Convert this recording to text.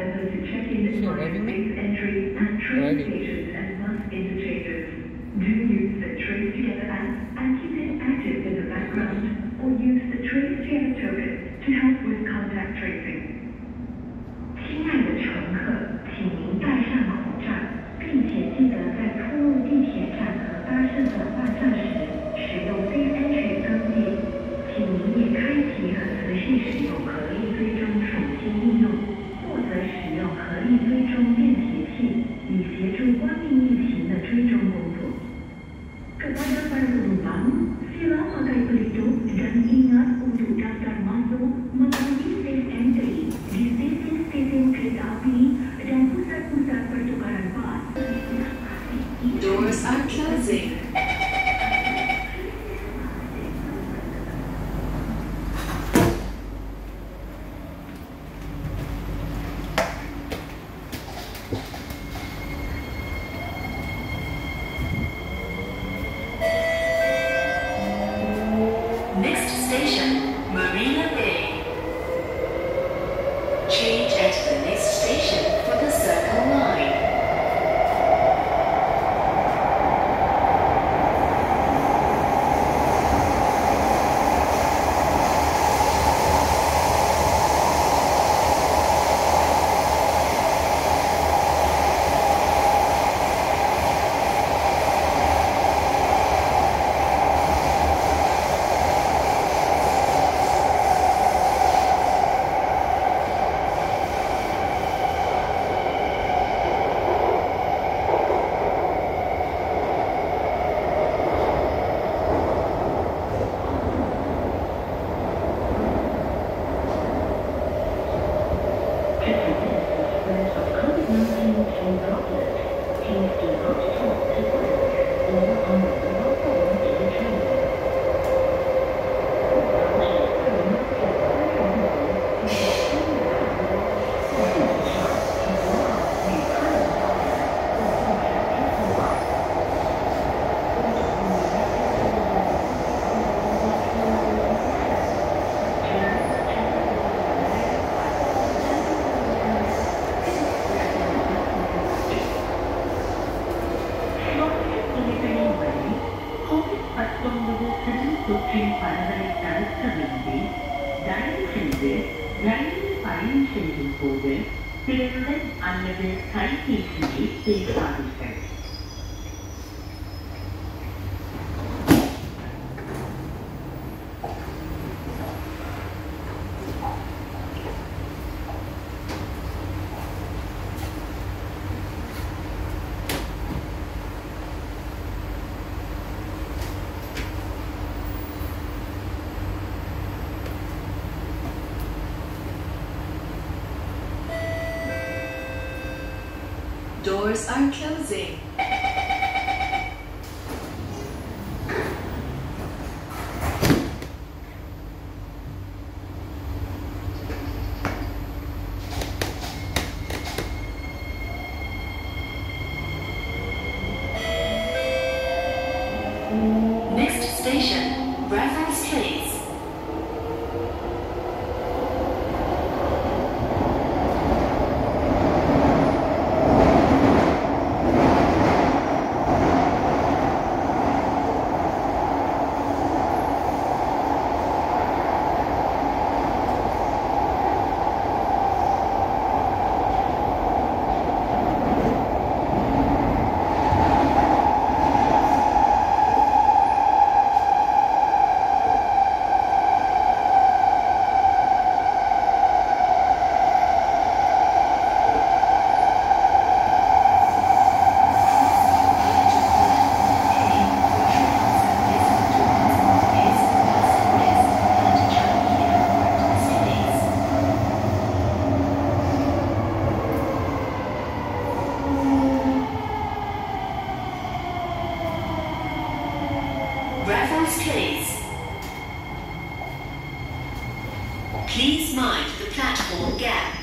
members to check in via safe entry and train stations and bus interchanges. Do use the Trace Together app and keep it active in the background, or use the Trace Together token to help with contact tracing. 亲爱的乘客，请您戴上口罩，并且记得在出入地铁站和巴士转换站时使用 Safe Entry 登记。请您也开启和持续使用合力追踪手机应用，或者使用合力追踪便携器，以协助关闭疫情的追踪工作。Kepada para penumpang, sila pakai pelitup dan ingat untuk daftar masuk melalui Safe Entry di stesen-stesen kereta api dan pusat-pusat pertukaran bas. Doors are closing. Next station, Marina Bay. Change at the next station for the Circle Line. பயணம் செய்யும் போது பிறருடன் அல்லது கைபேசியை பேசாதீர்கள். Doors are closing. Next station, Raffles Place. Raffles Place. Please mind the platform gap.